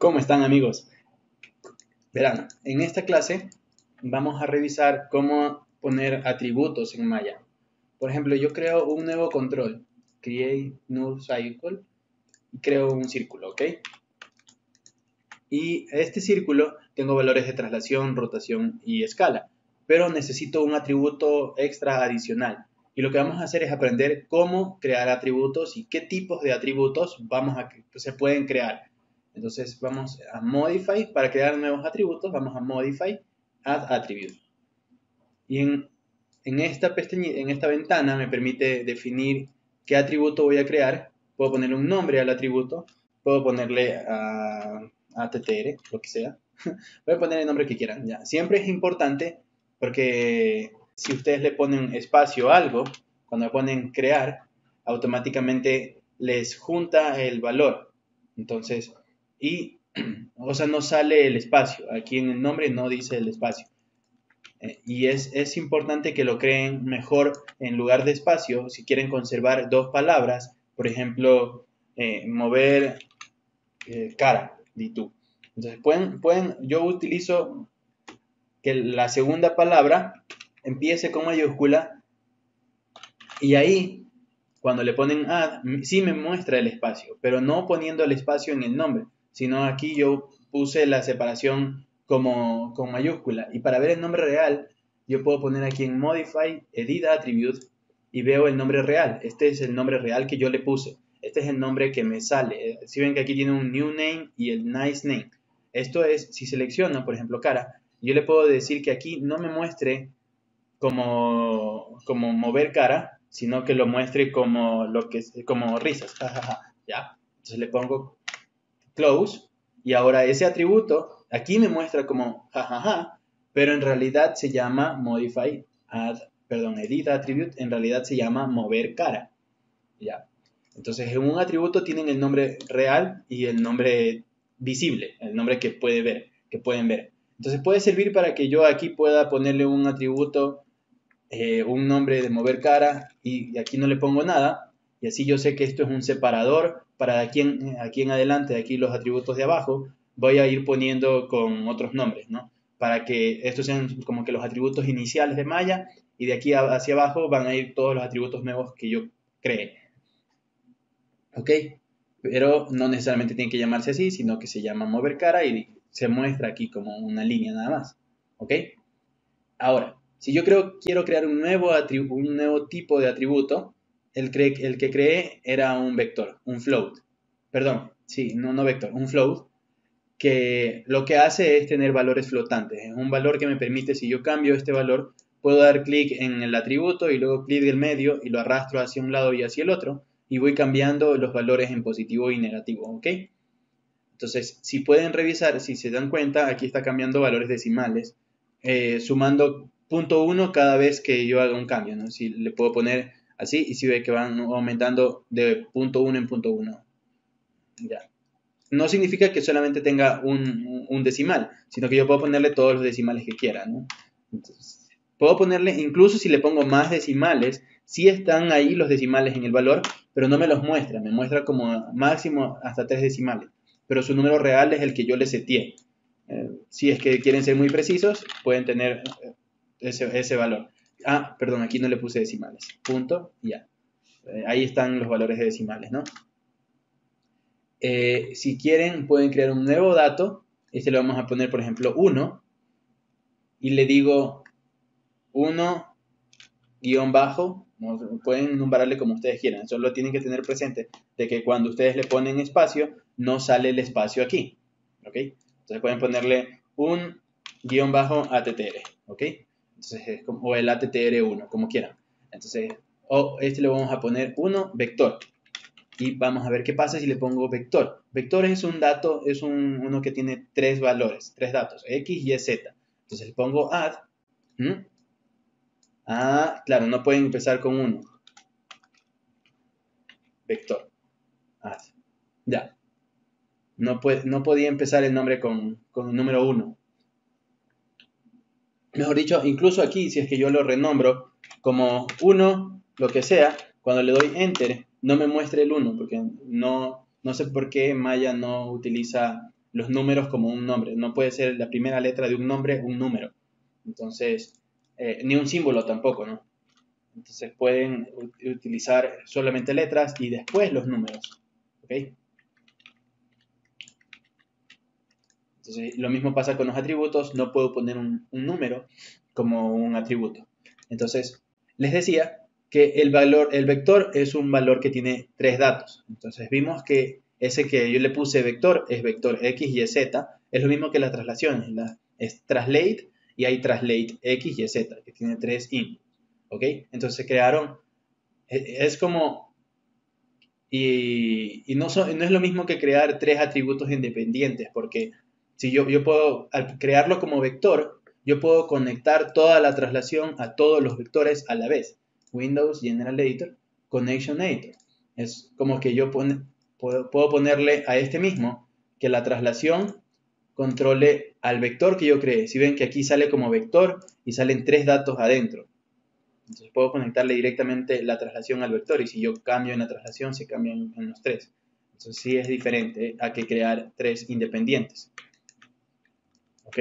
¿Cómo están, amigos? Verán, en esta clase vamos a revisar cómo poner atributos en Maya. Por ejemplo, yo creo un nuevo control, create new cycle, y creo un círculo, ¿ok? Y este círculo tengo valores de traslación, rotación y escala, pero necesito un atributo extra adicional. Y lo que vamos a hacer es aprender cómo crear atributos y qué tipos de atributos se pueden crear. Entonces vamos a Modify, para crear nuevos atributos, vamos a Modify, Add Attribute. Y en esta ventana me permite definir qué atributo voy a crear. Puedo poner un nombre al atributo, puedo ponerle a ATTR, lo que sea. Voy a poner el nombre que quieran. Ya. Siempre es importante porque si ustedes le ponen espacio a algo, cuando le ponen crear, automáticamente les junta el valor. Entonces, o sea, no sale el espacio. Aquí en el nombre no dice el espacio. Y es importante que lo creen mejor en lugar de espacio. Si quieren conservar dos palabras, por ejemplo, mover cara, di tú. Entonces, yo utilizo que la segunda palabra empiece con mayúscula y ahí, cuando le ponen add, sí me muestra el espacio, pero no poniendo el espacio en el nombre, sino aquí yo puse la separación como con mayúscula. Y para ver el nombre real, yo puedo poner aquí en Modify, Edit Attribute y veo el nombre real. Este es el nombre real que yo le puse. Este es el nombre que me sale. Si ven que aquí tiene un New Name y el Nice Name. Esto es, si selecciono, por ejemplo, cara, yo le puedo decir que aquí no me muestre como mover cara, sino que lo muestre como risas. ¿Ya? Entonces le pongo close y ahora ese atributo aquí me muestra como jajaja, pero en realidad se llama edit attribute, en realidad se llama mover cara. ¿Ya? Entonces en un atributo tienen el nombre real y el nombre visible, el nombre que pueden ver. Entonces puede servir para que yo aquí pueda ponerle un atributo, un nombre de mover cara y aquí no le pongo nada, y así yo sé que esto es un separador para aquí en adelante, de aquí los atributos de abajo, voy a ir poniendo con otros nombres, ¿no? Para que estos sean como que los atributos iniciales de Maya y de aquí hacia abajo van a ir todos los atributos nuevos que yo cree. ¿Ok? Pero no necesariamente tiene que llamarse así, sino que se llama mover cara y se muestra aquí como una línea nada más. ¿Ok? Ahora, si yo quiero crear un nuevo tipo de atributo, el que creé era un vector, un float. Perdón, sí, no vector, un float, que lo que hace es tener valores flotantes. Es un valor que me permite, si yo cambio este valor, puedo dar clic en el atributo y luego clic del medio y lo arrastro hacia un lado y hacia el otro y voy cambiando los valores en positivo y negativo, ¿ok? Entonces, si pueden revisar, si se dan cuenta, aquí está cambiando valores decimales, sumando 0.1 cada vez que yo haga un cambio, ¿no? Si le puedo poner así y si ve que van aumentando de 0.1 en 0.1. Ya. No significa que solamente tenga un decimal, sino que yo puedo ponerle todos los decimales que quiera, ¿no? Entonces, puedo ponerle, incluso si le pongo más decimales, sí están ahí los decimales en el valor, pero no me los muestra, me muestra como máximo hasta 3 decimales, pero su número real es el que yo le seteé. Si es que quieren ser muy precisos, pueden tener ese valor. Ah, perdón, aquí no le puse decimales. Punto, ya. Ahí están los valores de decimales, ¿no? Si quieren, pueden crear un nuevo dato. Este le vamos a poner, por ejemplo, 1. Y le digo 1 guión bajo. ¿No? Pueden nombrarle como ustedes quieran. Solo tienen que tener presente de que cuando ustedes le ponen espacio, no sale el espacio aquí. ¿Ok? Entonces pueden ponerle un guión bajo ATTR. ¿Ok? Entonces, o el ATTR1, como quieran. Entonces, este le vamos a poner 1 vector. Y vamos a ver qué pasa si le pongo vector. Vector es un dato, es uno que tiene 3 valores, 3 datos, X, Y, Z. Entonces le pongo add. Ah, claro, no pueden empezar con 1. Vector. Add. Ya. No podía empezar el nombre con el número 1. Mejor dicho, incluso aquí, si es que yo lo renombro como 1, lo que sea, cuando le doy enter, no me muestra el 1, porque no sé por qué Maya no utiliza los números como un nombre. No puede ser la primera letra de un nombre un número. Entonces, ni un símbolo tampoco, ¿no? Entonces pueden utilizar solamente letras y después los números. ¿Ok? Entonces, lo mismo pasa con los atributos. No puedo poner un número como un atributo. Entonces, les decía que el vector es un valor que tiene 3 datos. Entonces, vimos que ese que yo le puse vector es vector X, Y, Z. Es lo mismo que las traslaciones. Es translate y hay translate X, Y, Z, que tiene 3 inputs. ¿Ok? Entonces, crearon... Es como... Y no es lo mismo que crear 3 atributos independientes, porque si yo puedo, al crearlo como vector, yo puedo conectar toda la traslación a todos los vectores a la vez. Windows General Editor, Connection Editor. Es como que yo puedo ponerle a este mismo que la traslación controle al vector que yo creé. Si ven que aquí sale como vector y salen 3 datos adentro. Entonces puedo conectarle directamente la traslación al vector y si yo cambio en la traslación se cambian en los 3. Entonces sí es diferente a que crear 3 independientes. ¿Ok?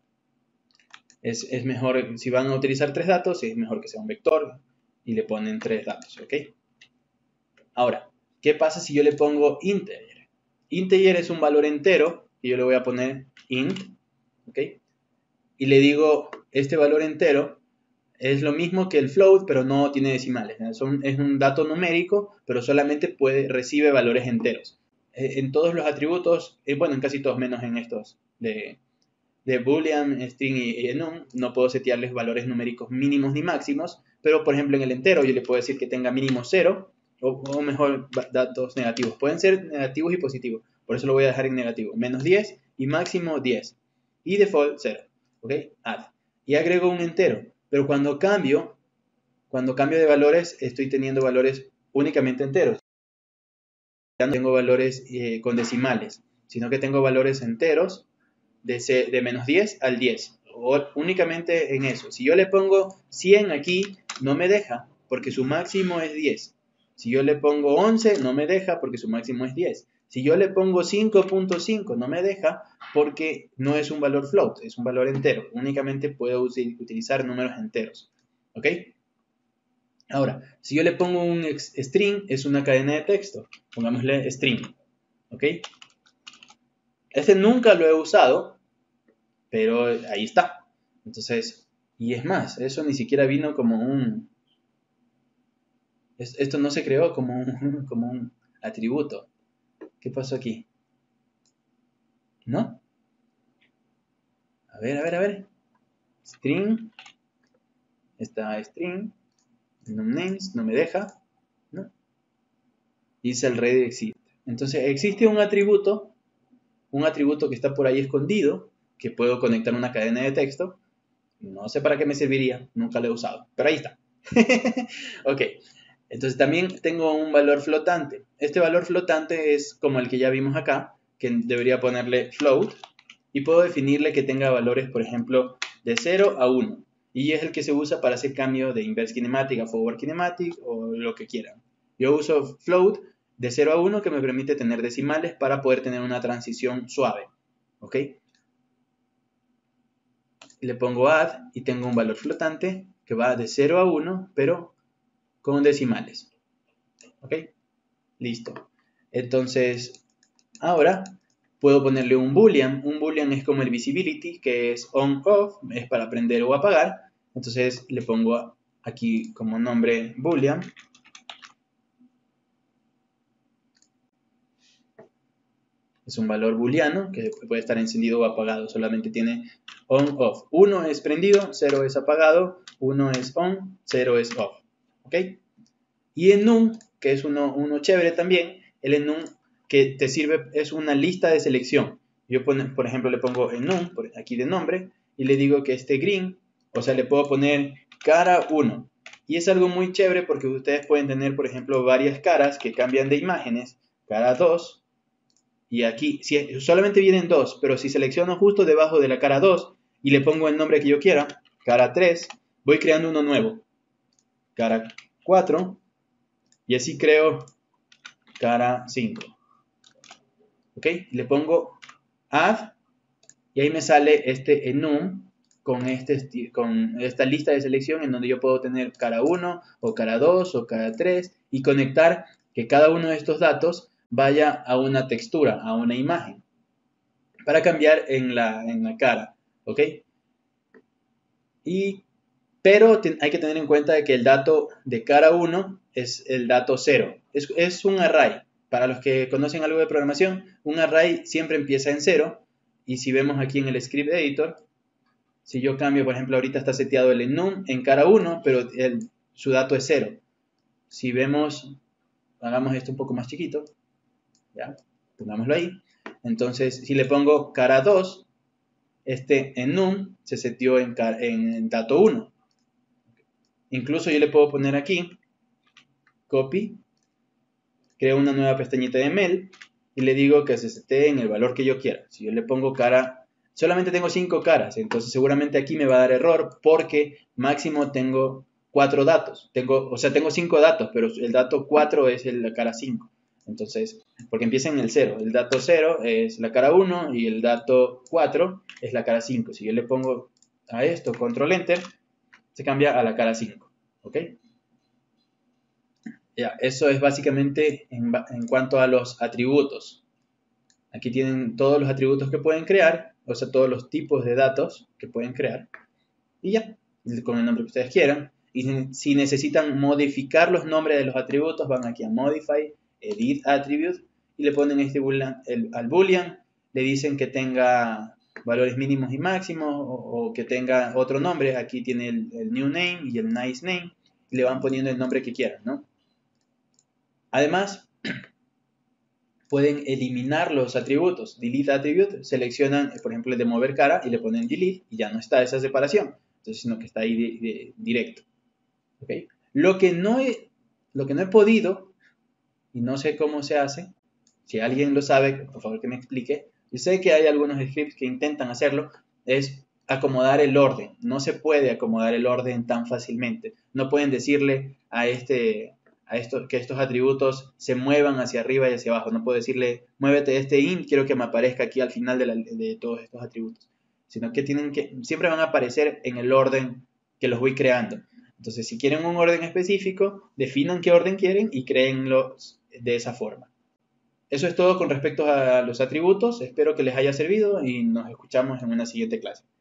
Es mejor, si van a utilizar 3 datos, es mejor que sea un vector y le ponen 3 datos. ¿Ok? Ahora, ¿qué pasa si yo le pongo integer? Integer es un valor entero y yo le voy a poner int. ¿Ok? Y le digo, este valor entero es lo mismo que el float, pero no tiene decimales. Es un dato numérico, pero solamente recibe valores enteros. En todos los atributos, bueno, en casi todos, menos en estos de Boolean, string y enum, no puedo setearles valores numéricos mínimos ni máximos, pero por ejemplo en el entero yo le puedo decir que tenga mínimo 0, o mejor datos negativos. Pueden ser negativos y positivos, por eso lo voy a dejar en negativo. Menos 10 y máximo 10. Y default 0. ¿Ok? Add. Y agrego un entero. Pero cuando cambio de valores, estoy teniendo valores únicamente enteros. Ya no tengo valores con decimales, sino que tengo valores enteros de menos 10 al 10. O únicamente en eso. Si yo le pongo 100 aquí, no me deja porque su máximo es 10. Si yo le pongo 11, no me deja porque su máximo es 10. Si yo le pongo 5.5, no me deja porque no es un valor float, es un valor entero. Únicamente puedo utilizar números enteros. ¿Ok? Ahora, si yo le pongo un string, es una cadena de texto. Pongámosle string. ¿Ok? Este nunca lo he usado, pero ahí está. Entonces, y es más, eso ni siquiera vino como esto no se creó como como un atributo. ¿Qué pasó aquí? ¿No? A ver, a ver, a ver. String. Está string. Names, no me deja. ¿No? Dice el ready exist. Entonces, existe un atributo que está por ahí escondido, que puedo conectar una cadena de texto. No sé para qué me serviría, nunca lo he usado, pero ahí está. Ok, entonces también tengo un valor flotante. Este valor flotante es como el que ya vimos acá, que debería ponerle float, y puedo definirle que tenga valores, por ejemplo, de 0 a 1. Y es el que se usa para hacer cambio de inverse kinematic a forward kinematic o lo que quieran. Yo uso float de 0 a 1 que me permite tener decimales para poder tener una transición suave. ¿Ok? Le pongo add y tengo un valor flotante que va de 0 a 1, pero con decimales. ¿Ok? Listo. Entonces, ahora puedo ponerle un boolean. Un boolean es como el visibility, que es on-off, es para prender o apagar. Entonces le pongo aquí como nombre boolean. Es un valor booleano que puede estar encendido o apagado. Solamente tiene on-off. 1 es prendido, 0 es apagado, 1 es on, 0 es off. ¿Ok? Y enum, que es uno chévere también, el enum que te sirve es una lista de selección. Yo, por ejemplo, le pongo enum, aquí de nombre, y le digo que esté green, o sea, le puedo poner cara 1. Y es algo muy chévere porque ustedes pueden tener, por ejemplo, varias caras que cambian de imágenes, cara 2, y aquí solamente vienen 2, pero si selecciono justo debajo de la cara 2 y le pongo el nombre que yo quiera, cara 3, voy creando uno nuevo, cara 4, y así creo cara 5. ¿Ok? Le pongo add, y ahí me sale este enum con esta lista de selección en donde yo puedo tener cara 1 o cara 2 o cara 3 y conectar que cada uno de estos datos vaya a una textura, a una imagen, para cambiar en la cara, ¿ok? Pero hay que tener en cuenta que el dato de cara 1 es el dato 0. Es un array. Para los que conocen algo de programación, un array siempre empieza en 0. Y si vemos aquí en el script editor, si yo cambio, por ejemplo, ahorita está seteado el enum en cara 1, pero su dato es 0. Si vemos, hagamos esto un poco más chiquito, ¿ya? Pongámoslo ahí. Entonces, si le pongo cara 2, este enum se seteó en dato 1. Incluso yo le puedo poner aquí, copy, creo una nueva pestañita de mail y le digo que se setee en el valor que yo quiera. Si yo le pongo cara, solamente tengo 5 caras, entonces seguramente aquí me va a dar error porque máximo tengo 4 datos. Tengo 5 datos, pero el dato 4 es la cara 5. Entonces, porque empieza en el 0. El dato 0 es la cara 1 y el dato 4 es la cara 5. Si yo le pongo a esto, control enter, se cambia a la cara 5, ¿ok? Ya, eso es básicamente en cuanto a los atributos. Aquí tienen todos los atributos que pueden crear, o sea, todos los tipos de datos que pueden crear. Y ya, con el nombre que ustedes quieran. Y si necesitan modificar los nombres de los atributos, van aquí a Modify, Edit Attribute, y le ponen al boolean, le dicen que tenga valores mínimos y máximos, o que tenga otro nombre. Aquí tiene el new name y el nice name, y le van poniendo el nombre que quieran, ¿no? Además, pueden eliminar los atributos. Delete attribute, seleccionan, por ejemplo, el de mover cara y le ponen delete y ya no está esa separación. Entonces, sino que está ahí directo. ¿Okay? Lo que no he podido, y no sé cómo se hace, si alguien lo sabe, por favor que me explique. Yo sé que hay algunos scripts que intentan hacerlo, es acomodar el orden. No se puede acomodar el orden tan fácilmente. No pueden decirle que estos atributos se muevan hacia arriba y hacia abajo. No puedo decirle, muévete int, quiero que me aparezca aquí al final de todos estos atributos. Sino que siempre van a aparecer en el orden que los voy creando. Entonces, si quieren un orden específico, definan qué orden quieren y créenlos de esa forma. Eso es todo con respecto a los atributos. Espero que les haya servido y nos escuchamos en una siguiente clase.